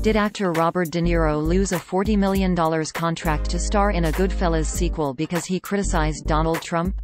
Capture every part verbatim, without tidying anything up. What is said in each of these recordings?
Did actor Robert De Niro lose a forty million dollar contract to star in a Goodfellas sequel because he criticized Donald Trump?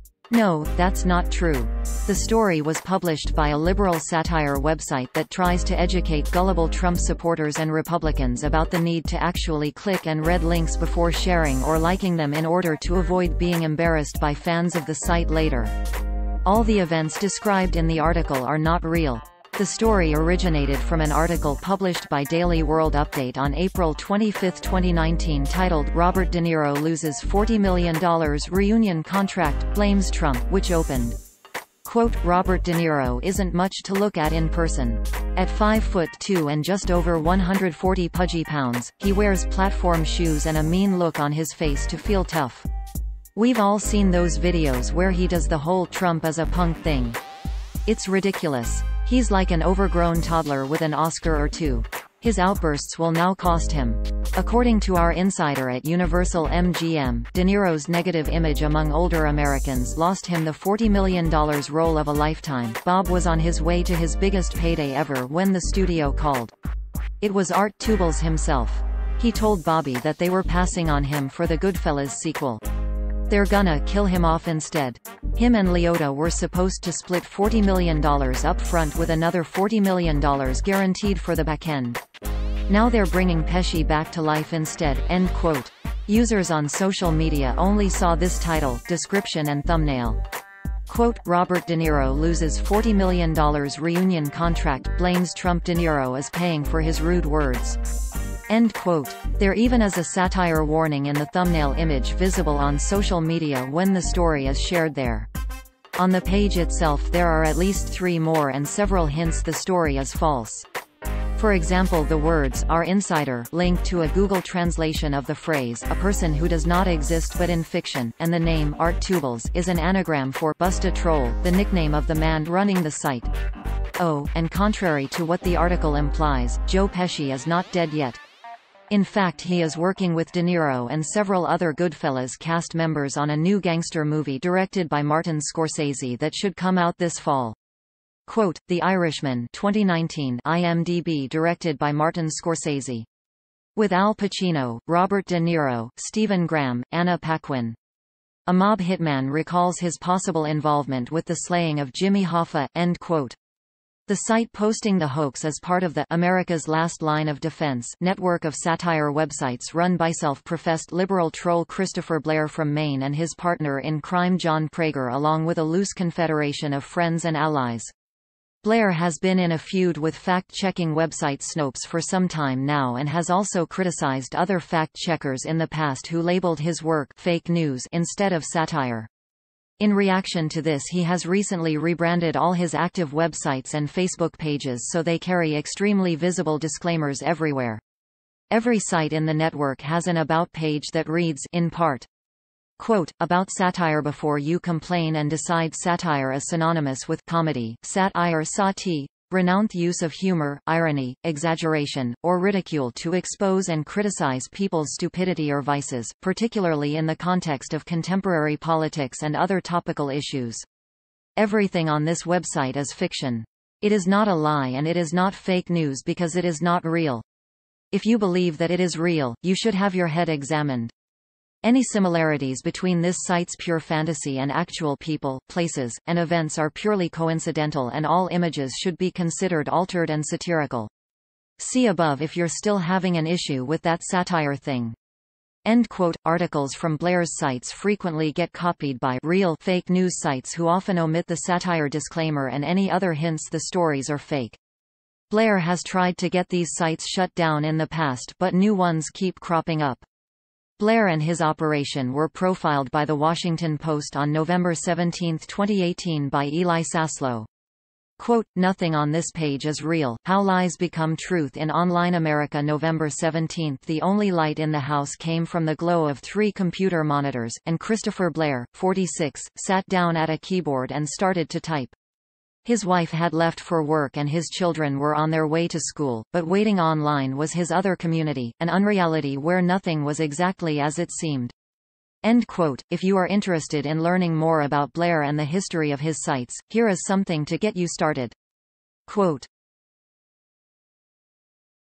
No, that's not true. The story was published by a liberal satire website that tries to educate gullible Trump supporters and Republicans about the need to actually click and read links before sharing or liking them in order to avoid being embarrassed by fans of the site later. All the events described in the article are not real. The story originated from an article published by Daily World Update on April twenty-fifth twenty nineteen titled "Robert De Niro Loses forty million dollars Reunion Contract, Blames Trump," which opened, quote, "Robert De Niro isn't much to look at in person. At five foot two and just over one hundred forty pudgy pounds, he wears platform shoes and a mean look on his face to feel tough. We've all seen those videos where he does the whole Trump as a punk thing. It's ridiculous. He's like an overgrown toddler with an Oscar or two. His outbursts will now cost him." According to our insider at Universal M G M, De Niro's negative image among older Americans lost him the forty million dollar role of a lifetime. Bob was on his way to his biggest payday ever when the studio called. It was Art Tubles himself. He told Bobby that they were passing on him for the Goodfellas sequel. They're gonna kill him off instead. Him and Liotta were supposed to split forty million dollars up front with another forty million dollars guaranteed for the back end. Now they're bringing Pesci back to life instead, end quote. Users on social media only saw this title, description and thumbnail. Quote, "Robert De Niro loses forty million dollars reunion contract, blames Trump. De Niro is paying for his rude words." End quote. There even is a satire warning in the thumbnail image visible on social media when the story is shared there. On the page itself there are at least three more and several hints the story is false. For example, the words, "our insider," link to a Google translation of the phrase, "a person who does not exist but in fiction," and the name, Art Tubles, is an anagram for Bust a Troll, the nickname of the man running the site. Oh, and contrary to what the article implies, Joe Pesci is not dead yet. In fact, he is working with De Niro and several other Goodfellas cast members on a new gangster movie directed by Martin Scorsese that should come out this fall. Quote, "The Irishman," twenty nineteen, I M D B, directed by Martin Scorsese. With Al Pacino, Robert De Niro, Stephen Graham, Anna Paquin. A mob hitman recalls his possible involvement with the slaying of Jimmy Hoffa, end quote. The site posting the hoax is part of the America's Last Line of Defense network of satire websites run by self-professed liberal troll Christopher Blair from Maine and his partner in crime John Prager, along with a loose confederation of friends and allies. Blair has been in a feud with fact-checking website Snopes for some time now and has also criticized other fact-checkers in the past who labeled his work fake news instead of satire. In reaction to this, he has recently rebranded all his active websites and Facebook pages so they carry extremely visible disclaimers everywhere. Every site in the network has an About page that reads, in part, quote, "About satire before you complain and decide satire is synonymous with comedy, sat-ire sati, renowned use of humor, irony, exaggeration, or ridicule to expose and criticize people's stupidity or vices, particularly in the context of contemporary politics and other topical issues. Everything on this website is fiction. It is not a lie and it is not fake news because it is not real. If you believe that it is real, you should have your head examined. Any similarities between this site's pure fantasy and actual people, places, and events are purely coincidental and all images should be considered altered and satirical. See above if you're still having an issue with that satire thing." End quote. Articles from Blair's sites frequently get copied by real fake news sites who often omit the satire disclaimer and any other hints the stories are fake. Blair has tried to get these sites shut down in the past but new ones keep cropping up. Blair and his operation were profiled by The Washington Post on November seventeenth twenty eighteen by Eli Saslow. Quote, "Nothing on this page is real. How lies become truth in online America." November seventeenth. The only light in the house came from the glow of three computer monitors, and Christopher Blair, forty-six, sat down at a keyboard and started to type. His wife had left for work and his children were on their way to school, but waiting online was his other community, an unreality where nothing was exactly as it seemed. End quote. If you are interested in learning more about Blair and the history of his sites, here is something to get you started. Quote,